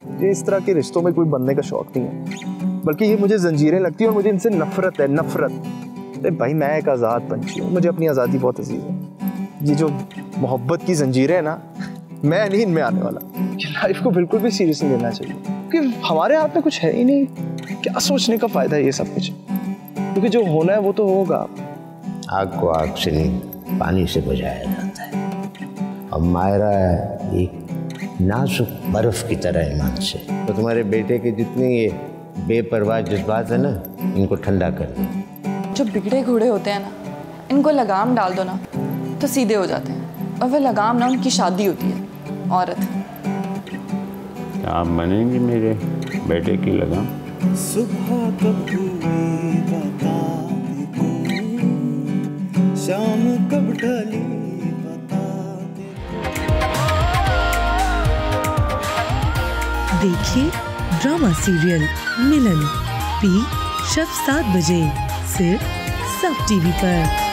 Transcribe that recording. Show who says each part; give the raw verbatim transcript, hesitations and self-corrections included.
Speaker 1: ये इस तरह के रिश्तों में कोई बनने का शौक नहीं है, बल्कि ये मुझे जंजीरें लगती है और मुझे इनसे नफरत है, नफरत। अरे भाई मैं एक आज़ाद पंछी हूँ, मुझे अपनी आज़ादी बहुत अजीज है। ये जो मोहब्बत की जंजीरें है ना, मैं नहीं इनमें आने वाला। लाइफ को बिल्कुल भी सीरियस नहीं लेना चाहिए, क्योंकि हमारे हाथ में कुछ है ही नहीं। क्या सोचने का फायदा है ये सब कुछ, क्योंकि जो होना है वो तो होगा।
Speaker 2: आग को आग से नहीं पानी से बुझाया जाता है। अब मायरा एक नाजुक बर्फ की तरह ईमान से, तो तुम्हारे बेटे के जितने ये बेपरवाह जज्बात है ना, इनको ठंडा कर दो।
Speaker 3: जो बिगड़े घोड़े होते हैं ना, इनको लगाम डाल दो ना तो सीधे हो जाते हैं, और वह लगाम ना उनकी शादी होती है। औरत
Speaker 4: आप बनेंगे मेरे बेटे की लगाम?
Speaker 5: सुबह कब हुई बता दे, शाम कब ढली बता दे।
Speaker 6: देखिए ड्रामा सीरियल मिलन, पी शब सात बजे सिर्फ सब टीवी पर।